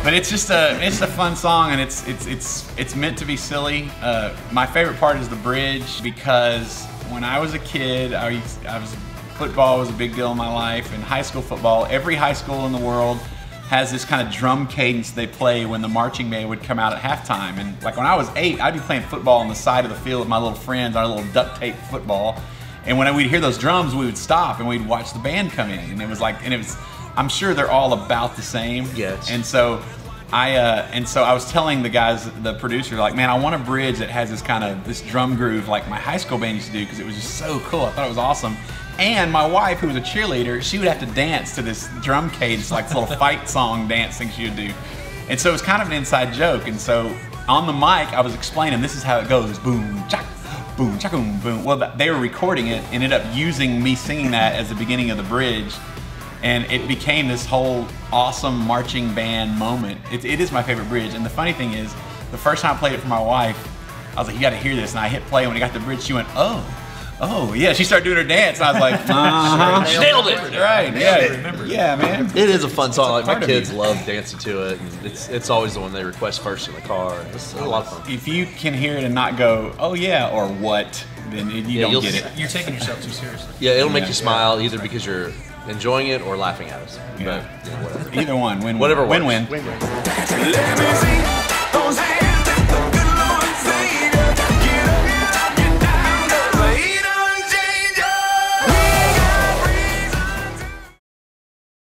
but it's just a fun song, and it's meant to be silly. My favorite part is the bridge, because when I was a kid, football was a big deal in my life. In high school football, every high school in the world has this kind of drum cadence they play when the marching band would come out at halftime. And like when I was 8, I'd be playing football on the side of the field with my little friends, our little duct tape football. And when we'd hear those drums, we would stop and we'd watch the band come in. And it was, I'm sure they're all about the same. Yes. And so I was telling the guys, the producer, like, man, I want a bridge that has this drum groove like my high school band used to do, because it was just so cool. I thought it was awesome. And my wife, who was a cheerleader, she would have to dance to this drum cadence, like this little fight song dance thing she would do. And so it was kind of an inside joke. And so on the mic, I was explaining, this is how it goes. Boom, chak, boom, chak, boom, boom. Well, they were recording it, ended up using me singing that as the beginning of the bridge. And it became this whole awesome marching band moment. It is my favorite bridge. And the funny thing is, the first time I played it for my wife, I was like, you gotta hear this. And I hit play. When I got to the bridge, she went, oh, yeah. She started doing her dance. And I was like, nailed it. Right, yeah. Yeah, man. It is a fun song. Like, my kids love dancing to it. And it's always the one they request first in the car. It's a lot of fun. If you can hear it and not go, oh yeah, or what, then you don't get it. You're taking yourself too seriously. Yeah, it'll make you smile either because you're enjoying it or laughing at us. Yeah. But, whatever. Either one, win-win. Whatever works. Win-win. Let me see those hands.